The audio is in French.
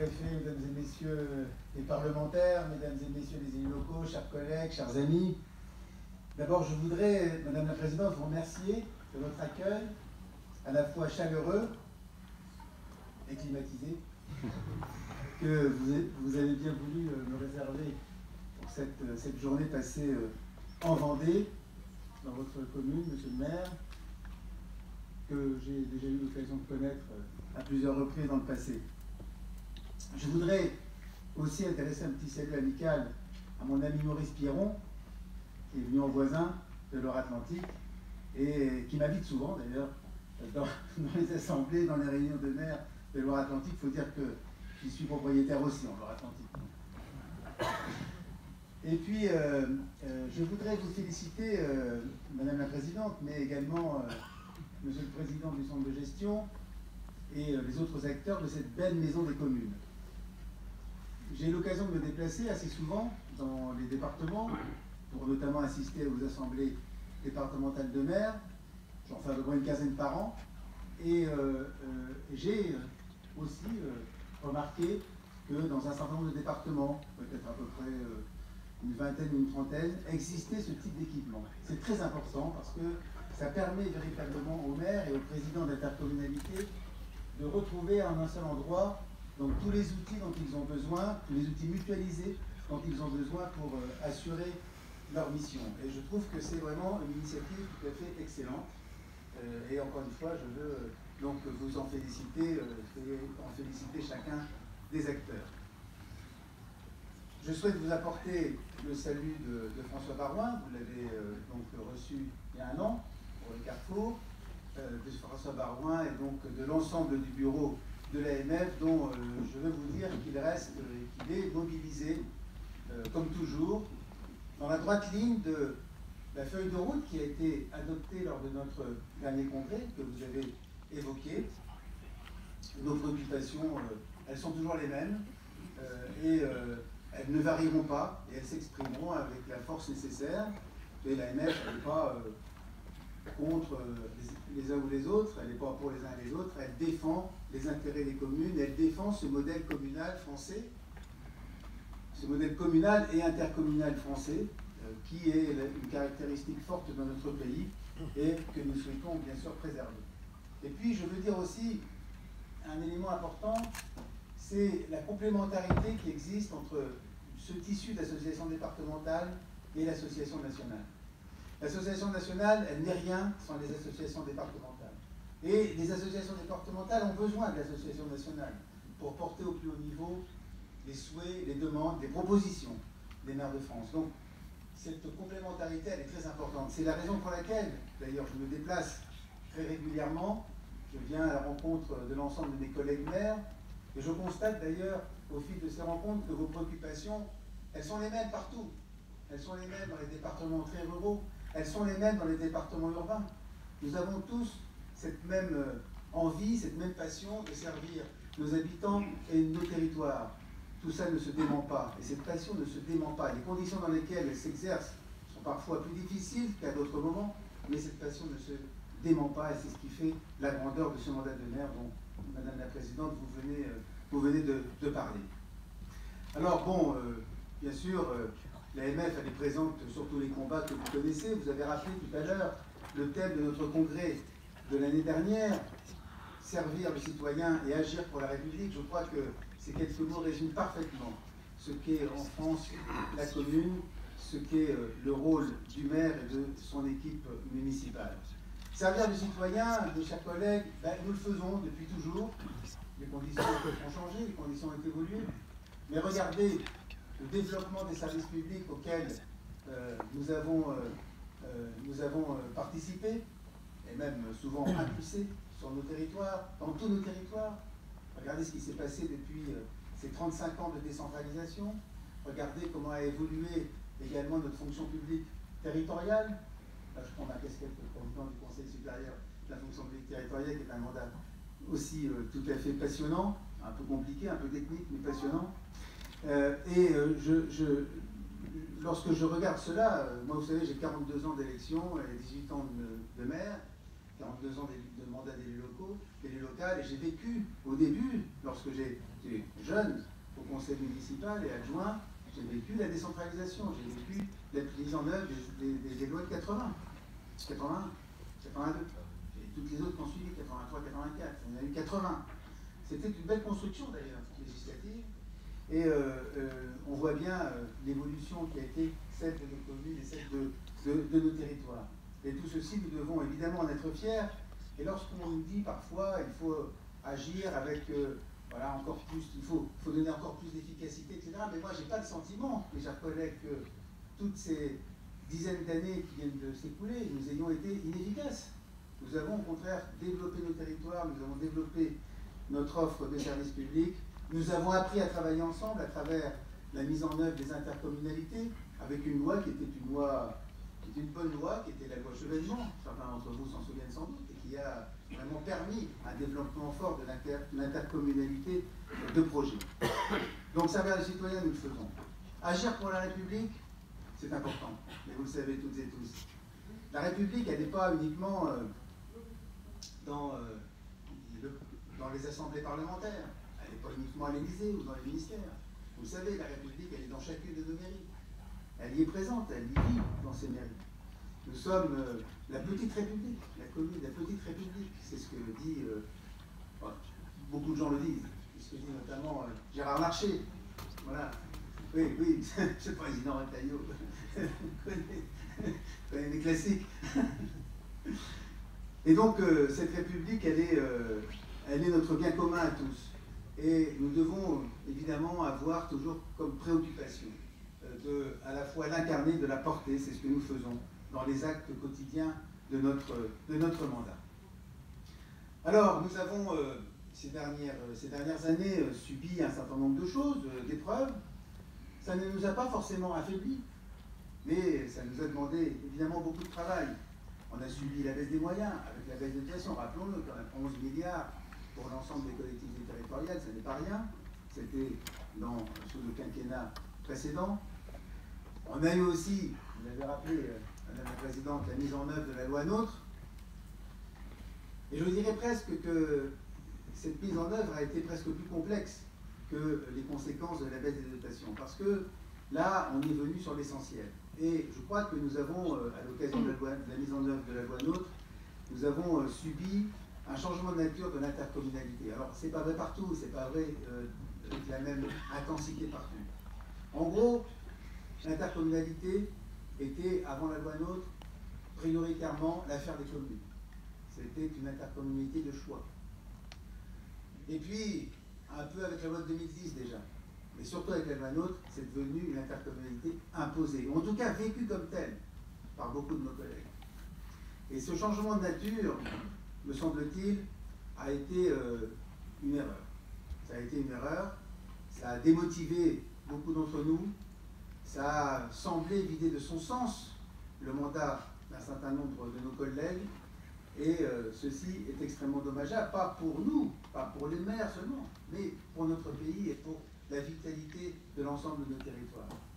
préfet, mesdames et messieurs les parlementaires, mesdames et messieurs les élus locaux, chers collègues, chers amis. D'abord, je voudrais, Madame la Présidente, vous remercier de votre accueil, à la fois chaleureux et climatisé, que vous avez bien voulu me réserver pour cette journée passée en Vendée, dans votre commune, Monsieur le maire, que j'ai déjà eu l'occasion de connaître à plusieurs reprises dans le passé. Je voudrais aussi intéresser un petit salut amical à mon ami Maurice Pierron, qui est venu en voisin de Loire-Atlantique et qui m'invite souvent d'ailleurs dans les assemblées, dans les réunions de maires de Loire-Atlantique. Il faut dire que je suis propriétaire aussi en Loire-Atlantique. Et puis, je voudrais vous féliciter, Madame la Présidente, mais également Monsieur le Président du Centre de gestion et les autres acteurs de cette belle maison des communes. J'ai eu l'occasion de me déplacer assez souvent dans les départements pour notamment assister aux assemblées départementales de maires. J'en fais à peu près une quinzaine par an. Et j'ai aussi remarqué que dans un certain nombre de départements, peut-être à peu près une vingtaine ou une trentaine, existait ce type d'équipement. C'est très important parce que ça permet véritablement aux maires et aux présidents d'intercommunalité de retrouver en un seul endroit donc, tous les outils dont ils ont besoin, tous les outils mutualisés dont ils ont besoin pour assurer leur mission. Et je trouve que c'est vraiment une initiative tout à fait excellente. Et encore une fois, je veux donc vous en féliciter et en féliciter chacun des acteurs. Je souhaite vous apporter le salut de François Baroin. Vous l'avez donc reçu il y a un an pour le Carrefour. De François Baroin et donc de l'ensemble du bureau de l'AMF, dont je veux vous dire qu'il reste et qu'il est mobilisé, comme toujours, dans la droite ligne de la feuille de route qui a été adoptée lors de notre dernier congrès, que vous avez évoqué. Nos préoccupations, elles sont toujours les mêmes, et elles ne varieront pas, et elles s'exprimeront avec la force nécessaire. Et l'AMF n'est pas contre les uns ou les autres, elle n'est pas pour les uns et les autres, elle défend les intérêts des communes, elle défend ce modèle communal français, ce modèle communal et intercommunal français, qui est une caractéristique forte dans notre pays et que nous souhaitons bien sûr préserver. Et puis je veux dire aussi un élément important, c'est la complémentarité qui existe entre ce tissu d'associations départementales et l'association nationale. L'association nationale, elle n'est rien sans les associations départementales. Et les associations départementales ont besoin de l'association nationale pour porter au plus haut niveau les souhaits, les demandes, les propositions des maires de France. Donc, cette complémentarité, elle est très importante. C'est la raison pour laquelle, d'ailleurs, je me déplace très régulièrement. Je viens à la rencontre de l'ensemble de mes collègues maires. Et je constate d'ailleurs, au fil de ces rencontres, que vos préoccupations, elles sont les mêmes partout. Elles sont les mêmes dans les départements très ruraux. Elles sont les mêmes dans les départements urbains. Nous avons tous cette même envie, cette même passion de servir nos habitants et nos territoires. Tout ça ne se dément pas, et cette passion ne se dément pas. Les conditions dans lesquelles elle s'exerce sont parfois plus difficiles qu'à d'autres moments, mais cette passion ne se dément pas, et c'est ce qui fait la grandeur de ce mandat de maire dont, Madame la Présidente, vous venez de parler. Alors bon, bien sûr, l'AMF, elle est présente sur tous les combats que vous connaissez. Vous avez rappelé tout à l'heure le thème de notre congrès de l'année dernière, servir le citoyen et agir pour la République. Je crois que ces quelques mots résument parfaitement ce qu'est en France la commune, ce qu'est le rôle du maire et de son équipe municipale. Servir le citoyen, mes chers collègues, nous le faisons depuis toujours. Les conditions ont changé, les conditions ont évolué. Mais regardez le développement des services publics auxquels nous avons participé, et même souvent impulsé sur nos territoires, dans tous nos territoires. Regardez ce qui s'est passé depuis ces 35 ans de décentralisation. Regardez comment a évolué également notre fonction publique territoriale. Là, je prends ma casquette de président du Conseil supérieur de la fonction publique territoriale, qui est un mandat aussi tout à fait passionnant, un peu compliqué, un peu technique, mais passionnant. Lorsque je regarde cela, moi vous savez j'ai 42 ans d'élection et 18 ans de maire, 42 ans de mandat d'élu local, et j'ai vécu au début, lorsque j'étais jeune, au conseil municipal et adjoint, j'ai vécu la décentralisation, j'ai vécu la mise en œuvre des lois de 80, 81, 82, et toutes les autres qui ont suivi, 83, 84, il y en a eu 80. C'était une belle construction d'ailleurs, législative, et on voit bien l'évolution qui a été celle de nos communes et celle de nos territoires. Et tout ceci, nous devons évidemment en être fiers. Et lorsqu'on nous dit parfois il faut agir avec voilà, encore plus, il faut donner encore plus d'efficacité, etc. Mais moi, je n'ai pas le sentiment, mes chers collègues, que toutes ces dizaines d'années qui viennent de s'écouler, nous ayons été inefficaces. Nous avons au contraire développé nos territoires, nous avons développé notre offre de services publics, nous avons appris à travailler ensemble à travers la mise en œuvre des intercommunalités, avec une loi qui était une bonne loi, qui était la loi Chevènement, certains d'entre vous s'en souviennent sans doute, et qui a vraiment permis un développement fort de l'intercommunalité de projets. Donc, servir les citoyens, nous le faisons. Agir pour la République, c'est important, mais vous le savez toutes et tous. La République, elle n'est pas uniquement dans les assemblées parlementaires, elle n'est pas uniquement à l'Élysée ou dans les ministères. Vous savez, la République, elle est dans chacune de nos mairies. Elle y est présente, elle y vit dans ces mairies. Nous sommes la petite République, la commune, la petite République. C'est ce que dit, beaucoup de gens le disent, c'est ce que dit notamment Gérard Larcher. Voilà. Oui, c'est le président Retailleau. connaît les classiques. Et donc, cette République, elle est notre bien commun à tous. Et nous devons évidemment avoir toujours comme préoccupation à la fois l'incarner, de la porter, c'est ce que nous faisons dans les actes quotidiens de notre mandat. Alors, nous avons ces dernières années subi un certain nombre de choses, d'épreuves. Ça ne nous a pas forcément affaiblis, mais ça nous a demandé évidemment beaucoup de travail. On a subi la baisse des moyens, avec la baisse de dotation, rappelons-le, quand même 11 milliards pour l'ensemble des collectivités territoriales, ça n'est pas rien. C'était sous le quinquennat précédent. On a eu aussi, vous l'avez rappelé, Madame la Présidente, la mise en œuvre de la loi NOTRe. Et je dirais presque que cette mise en œuvre a été presque plus complexe que les conséquences de la baisse des dotations. Parce que là, on est venu sur l'essentiel. Et je crois que nous avons, à l'occasion de la mise en œuvre de la loi NOTRe, nous avons subi un changement de nature de l'intercommunalité. Alors, c'est pas vrai partout, c'est pas vrai avec la même intensité partout. En gros, l'intercommunalité était, avant la loi NOTRe, prioritairement l'affaire des communes. C'était une intercommunalité de choix. Et puis, un peu avec la loi de 2010 déjà, mais surtout avec la loi NOTRe, c'est devenu une intercommunalité imposée, ou en tout cas vécue comme telle par beaucoup de nos collègues. Et ce changement de nature, me semble-t-il, a été une erreur. Ça a été une erreur, ça a démotivé beaucoup d'entre nous, ça a semblé vider de son sens le mandat d'un certain nombre de nos collègues, et ceci est extrêmement dommageable, pas pour nous, pas pour les maires seulement, mais pour notre pays et pour la vitalité de l'ensemble de nos territoires.